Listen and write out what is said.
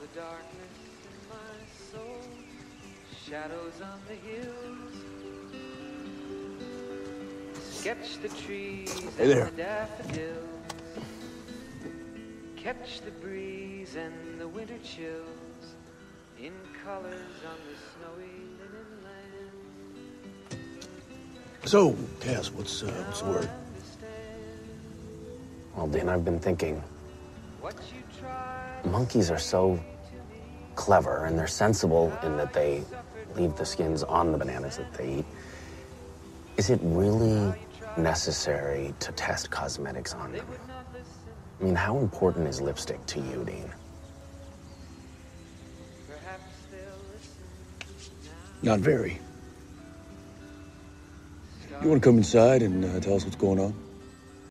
darkness in my soul, shadows on the hills. Sketch the trees and the daffodils. Catch the breeze and the winter chills in colors on the snowy linen land. So, Cass, what's the word? Well, Dean, I've been thinking, monkeys are so clever and they're sensible in that they leave the skins on the bananas that they eat. Is it really necessary to test cosmetics on them? I mean, how important is lipstick to you, Dean? Not very. You want to come inside and tell us what's going on?